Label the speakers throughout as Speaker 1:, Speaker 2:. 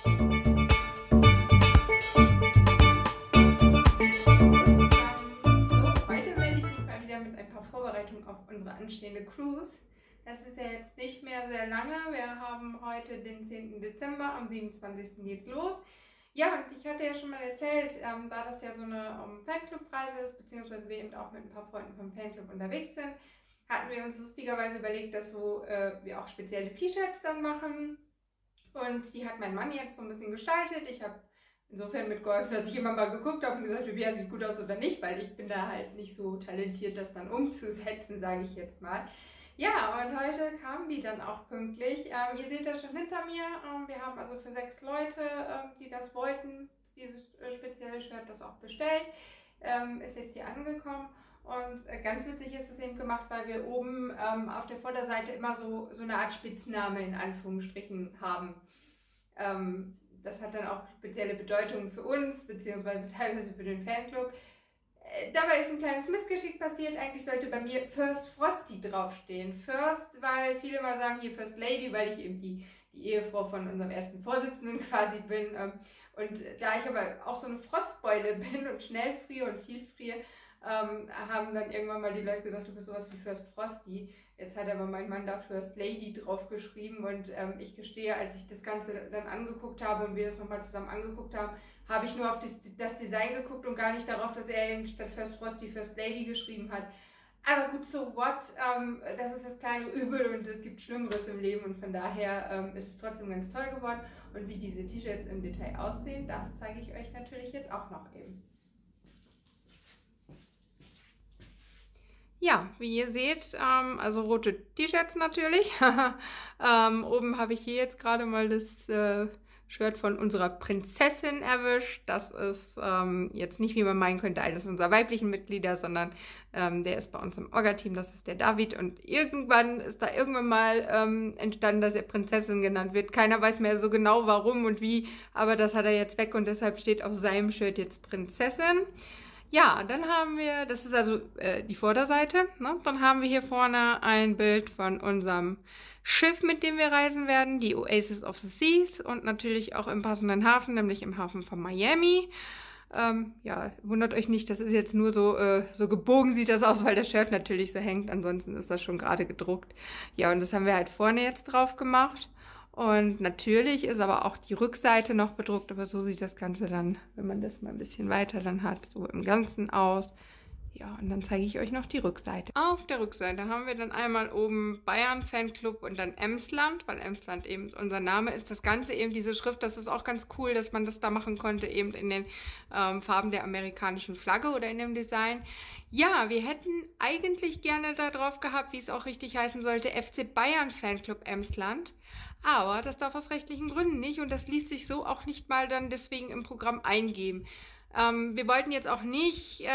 Speaker 1: Heute melde ich mich mal wieder mit ein paar Vorbereitungen auf unsere anstehende Cruise. Das ist ja jetzt nicht mehr sehr lange. Wir haben heute den 10. Dezember, am 27. geht's los. Ja, und ich hatte ja schon mal erzählt, da das ja so eine Fanclub-Reise ist, beziehungsweise wir eben auch mit ein paar Freunden vom Fanclub unterwegs sind, hatten wir uns lustigerweise überlegt, dass wir auch spezielle T-Shirts dann machen. Und die hat mein Mann jetzt so ein bisschen gestaltet. Ich habe insofern mitgeholfen, dass ich immer mal geguckt habe und gesagt habe, ja, sieht gut aus oder nicht, weil ich bin da halt nicht so talentiert, das dann umzusetzen, sage ich jetzt mal. Ja, und heute kamen die dann auch pünktlich. Ihr seht das schon hinter mir. Wir haben also für 6 Leute, die das wollten, dieses spezielle Shirt, das auch bestellt. Ist jetzt hier angekommen. Und ganz witzig ist es eben gemacht, weil wir oben auf der Vorderseite immer so eine Art Spitzname in Anführungsstrichen haben. Das hat dann auch spezielle Bedeutungen für uns, beziehungsweise teilweise für den Fanclub. Dabei ist ein kleines Missgeschick passiert. Eigentlich sollte bei mir First Frosty draufstehen. First, weil viele mal sagen hier First Lady, weil ich eben die Ehefrau von unserem ersten Vorsitzenden quasi bin. Und da ich aber auch so eine Frostbeule bin und schnell friere und viel friere, haben dann irgendwann mal die Leute gesagt, du bist sowas wie First Frosty. Jetzt hat aber mein Mann da First Lady drauf geschrieben und ich gestehe, als ich das Ganze dann angeguckt habe und wir das nochmal zusammen angeguckt haben, habe ich nur auf das Design geguckt und gar nicht darauf, dass er eben statt First Frosty First Lady geschrieben hat. Aber gut, so what? Das ist das kleine Übel und es gibt Schlimmeres im Leben und von daher ist es trotzdem ganz toll geworden. Und wie diese T-Shirts im Detail aussehen, das zeige ich euch natürlich jetzt auch noch eben. Ja, wie ihr seht, also rote T-Shirts natürlich. Oben habe ich hier jetzt gerade mal das Shirt von unserer Prinzessin erwischt. Das ist jetzt nicht, wie man meinen könnte, eines unserer weiblichen Mitglieder, sondern der ist bei uns im Orga-Team, das ist der David. Und irgendwann ist da irgendwann mal entstanden, dass er Prinzessin genannt wird. Keiner weiß mehr so genau, warum und wie, aber das hat er jetzt weg und deshalb steht auf seinem Shirt jetzt Prinzessin. Ja, dann haben wir, das ist also die Vorderseite, ne? Dann haben wir hier vorne ein Bild von unserem Schiff, mit dem wir reisen werden, die Oasis of the Seas und natürlich auch im passenden Hafen, nämlich im Hafen von Miami. Ja, wundert euch nicht, das ist jetzt nur so gebogen sieht das aus, weil das Shirt natürlich so hängt, ansonsten ist das schon gerade gedruckt. Ja, und das haben wir halt vorne jetzt drauf gemacht. Und natürlich ist aber auch die Rückseite noch bedruckt, aber so sieht das Ganze dann, wenn man das mal ein bisschen weiter dann hat, so im Ganzen aus. Ja, und dann zeige ich euch noch die Rückseite. Auf der Rückseite haben wir dann einmal oben Bayern Fanclub und dann Emsland, weil Emsland eben unser Name ist. Das Ganze eben diese Schrift, das ist auch ganz cool, dass man das da machen konnte, eben in den Farben der amerikanischen Flagge oder in dem Design. Ja, wir hätten eigentlich gerne da drauf gehabt, wie es auch richtig heißen sollte, FC Bayern Fanclub Emsland. Aber das darf aus rechtlichen Gründen nicht und das ließ sich so auch nicht mal dann deswegen im Programm eingeben. Wir wollten jetzt auch nicht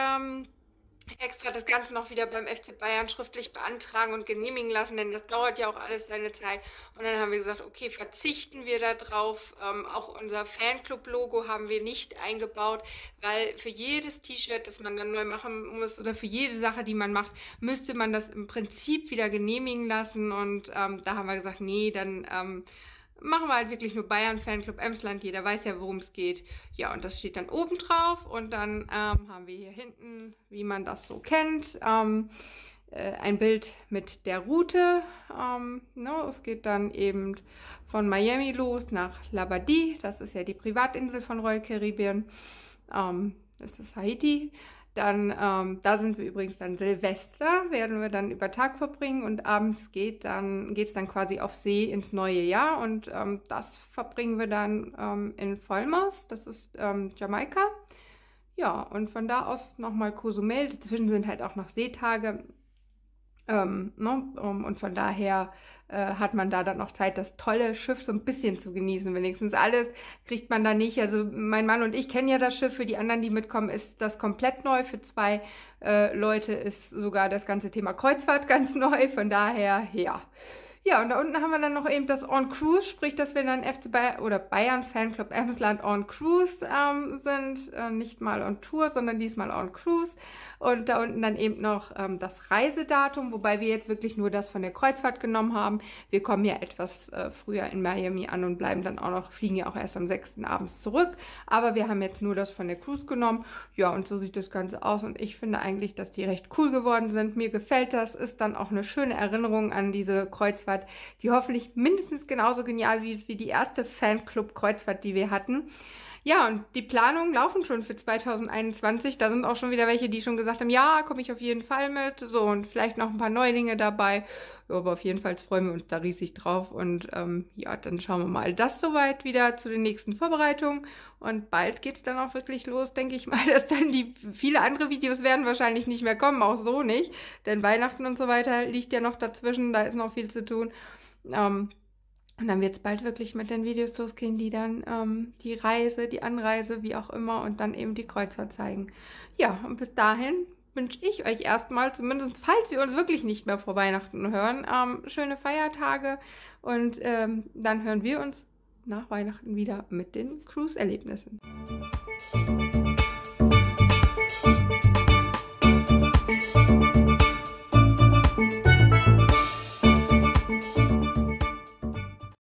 Speaker 1: extra das Ganze noch wieder beim FC Bayern schriftlich beantragen und genehmigen lassen, denn das dauert ja auch alles seine Zeit. Und dann haben wir gesagt, okay, verzichten wir da drauf. Auch unser Fanclub-Logo haben wir nicht eingebaut, weil für jedes T-Shirt, das man dann neu machen muss oder für jede Sache, die man macht, müsste man das im Prinzip wieder genehmigen lassen. Und da haben wir gesagt, nee, dann machen wir halt wirklich nur Bayern Fanclub Emsland, jeder weiß ja, worum es geht. Ja, und das steht dann oben drauf und dann haben wir hier hinten, wie man das so kennt, ein Bild mit der Route. Es geht dann eben von Miami los nach Labadie, das ist ja die Privatinsel von Royal Caribbean, das ist Haiti. Dann, da sind wir übrigens dann Silvester, werden wir dann über Tag verbringen und abends geht's dann quasi auf See ins neue Jahr und das verbringen wir dann in Falmouth, das ist Jamaika. Ja, und von da aus nochmal Cozumel, dazwischen sind halt auch noch Seetage. Und von daher hat man da dann noch Zeit, das tolle Schiff so ein bisschen zu genießen. Wenigstens alles kriegt man da nicht. Also mein Mann und ich kennen ja das Schiff. Für die anderen, die mitkommen, ist das komplett neu. Für 2 Leute ist sogar das ganze Thema Kreuzfahrt ganz neu. Von daher, ja. Ja, und da unten haben wir dann noch eben das On Cruise, sprich, dass wir dann FC Bayern oder Bayern Fanclub Emsland On Cruise sind. Nicht mal on Tour, sondern diesmal On Cruise. Und da unten dann eben noch das Reisedatum, wobei wir jetzt wirklich nur das von der Kreuzfahrt genommen haben. Wir kommen ja etwas früher in Miami an und bleiben dann auch noch, fliegen ja auch erst am 6. abends zurück. Aber wir haben jetzt nur das von der Cruise genommen. Ja, und so sieht das Ganze aus. Und ich finde eigentlich, dass die recht cool geworden sind. Mir gefällt das. Ist dann auch eine schöne Erinnerung an diese Kreuzfahrt, die hoffentlich mindestens genauso genial wie die erste Fanclub-Kreuzfahrt, die wir hatten. Ja, und die Planungen laufen schon für 2021. Da sind auch schon wieder welche, die schon gesagt haben, ja, komme ich auf jeden Fall mit. So, und vielleicht noch ein paar Neulinge dabei. Ja, aber auf jeden Fall freuen wir uns da riesig drauf. Und ja, dann schauen wir mal. Das soweit wieder zu den nächsten Vorbereitungen. Und bald geht es dann auch wirklich los, denke ich mal, dass dann viele andere Videos werden wahrscheinlich nicht mehr kommen, auch so nicht. Denn Weihnachten und so weiter liegt ja noch dazwischen, da ist noch viel zu tun. Und dann wird es bald wirklich mit den Videos losgehen, die dann die Reise, die Anreise, wie auch immer, und dann eben die Kreuzfahrt zeigen. Ja, und bis dahin wünsche ich euch erstmal, zumindest falls wir uns wirklich nicht mehr vor Weihnachten hören, schöne Feiertage. Und dann hören wir uns nach Weihnachten wieder mit den Cruise-Erlebnissen.